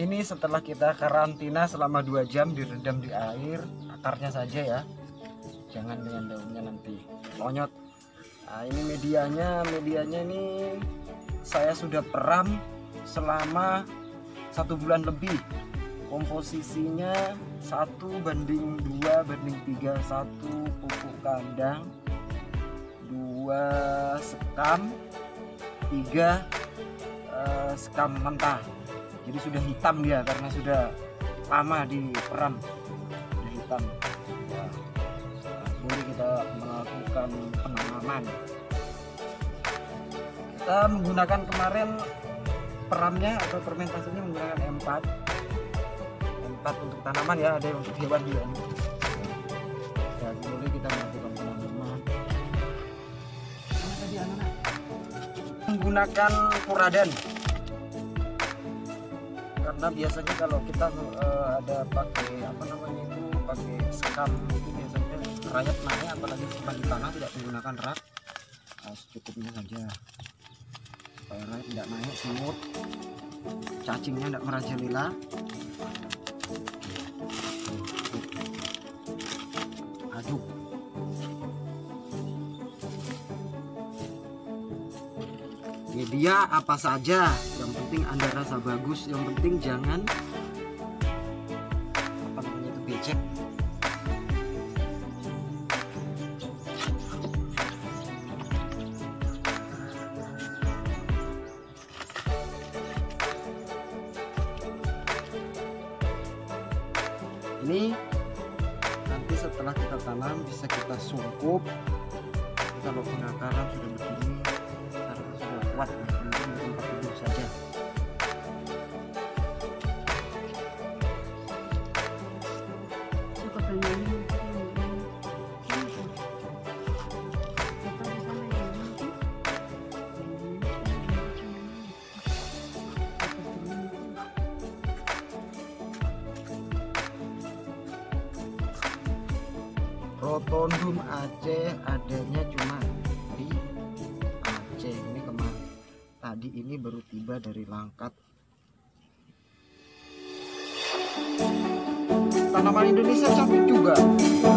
Ini setelah kita karantina selama 2 jam direndam di air, akarnya saja ya, jangan dengan daunnya nanti lonyot. Nah ini medianya ini saya sudah peram selama 1 bulan lebih. Komposisinya 1:2:3, 1 pupuk kandang, 2 sekam, 3 sekam mentah. Jadi sudah hitam dia karena sudah lama diperam, sudah hitam. Ya, boleh kita melakukan penanaman. Kita menggunakan kemarin peramnya atau fermentasinya menggunakan M4 untuk tanaman ya, ada yang untuk hewan juga. Ya, boleh kita melakukan penanaman. Tadi anak-anak menggunakan Furadan. Karena biasanya kalau kita ada pakai pakai sekam itu biasanya rayap naik, apalagi simpan di tanah tidak menggunakan rak. Secukupnya saja supaya rayap tidak naik, semut cacingnya tidak merajalela. Aduk. Media apa saja, yang penting Anda rasa bagus, yang penting jangan itu becek. Ini nanti setelah kita tanam bisa kita sungkup. Kalau pengakaran sudah begini karena sudah kuat, mungkin tempat tidur saja. Rotondum Aceh adanya cuma di Aceh. Ini kemarin tadi ini baru tiba dari Langkat. Tanaman Indonesia cantik juga.